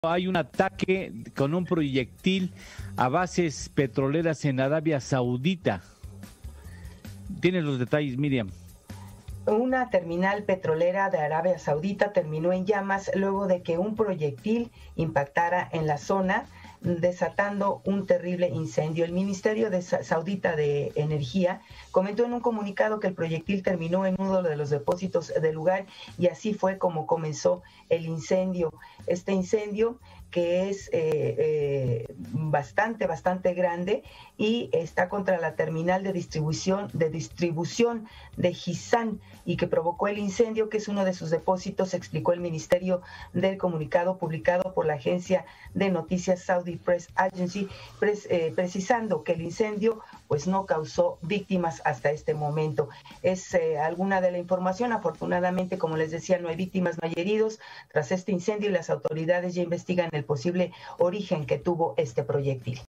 Hay un ataque con un proyectil a bases petroleras en Arabia Saudita. ¿Tienes los detalles, Miriam? Una terminal petrolera de Arabia Saudita terminó en llamas luego de que un proyectil impactara en la zona, desatando un terrible incendio. El Ministerio Saudita de Energía comentó en un comunicado que el proyectil terminó en uno de los depósitos del lugar y así fue como comenzó el incendio. Este incendio que es bastante grande y está contra la terminal de distribución de Jizan y que provocó el incendio, que es uno de sus depósitos, explicó el ministerio del comunicado publicado por la agencia de noticias Saudi Press Agency, precisando que el incendio pues no causó víctimas hasta este momento. Es alguna de la información. Afortunadamente, como les decía, no hay víctimas, no hay heridos tras este incendio y las autoridades ya investigan el posible origen que tuvo este proyectil.